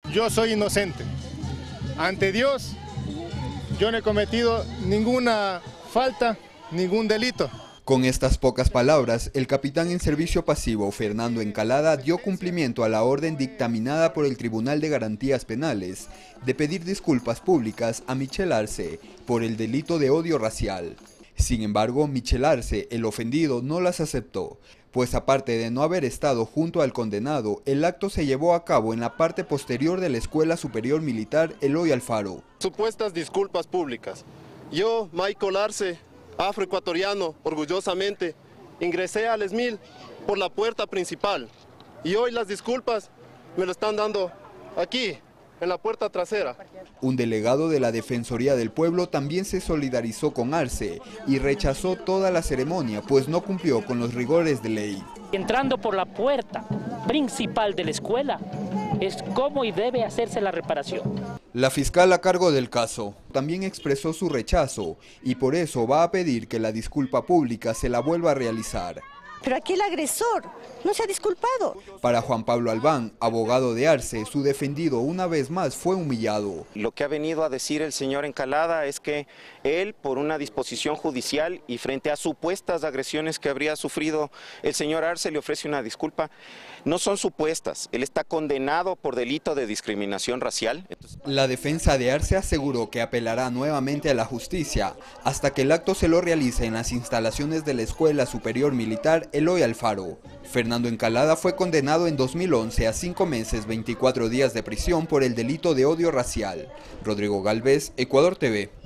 Yo soy inocente. Ante Dios, yo no he cometido ninguna falta, ningún delito. Con estas pocas palabras, el capitán en servicio pasivo, Fernando Encalada, dio cumplimiento a la orden dictaminada por el Tribunal de Garantías Penales de pedir disculpas públicas a Michel Arce por el delito de odio racial. Sin embargo, Michel Arce, el ofendido, no las aceptó, pues aparte de no haber estado junto al condenado, el acto se llevó a cabo en la parte posterior de la Escuela Superior Militar Eloy Alfaro. Supuestas disculpas públicas. Yo, Michael Arce, afroecuatoriano, orgullosamente, ingresé al ESMIL por la puerta principal y hoy las disculpas me lo están dando aquí, en la puerta trasera. Un delegado de la Defensoría del Pueblo también se solidarizó con Arce y rechazó toda la ceremonia, pues no cumplió con los rigores de ley. Entrando por la puerta principal de la escuela, es cómo y debe hacerse la reparación. La fiscal a cargo del caso también expresó su rechazo y por eso va a pedir que la disculpa pública se la vuelva a realizar. Pero aquí el agresor no se ha disculpado. Para Juan Pablo Albán, abogado de Arce, su defendido una vez más fue humillado. Lo que ha venido a decir el señor Encalada es que él, por una disposición judicial y frente a supuestas agresiones que habría sufrido el señor Arce, le ofrece una disculpa. No son supuestas, él está condenado por delito de discriminación racial. La defensa de Arce aseguró que apelará nuevamente a la justicia hasta que el acto se lo realice en las instalaciones de la Escuela Superior Militar Eloy Alfaro. Fernando Encalada fue condenado en 2011 a 5 meses, 24 días de prisión por el delito de odio racial. Rodrigo Galvez, Ecuador TV.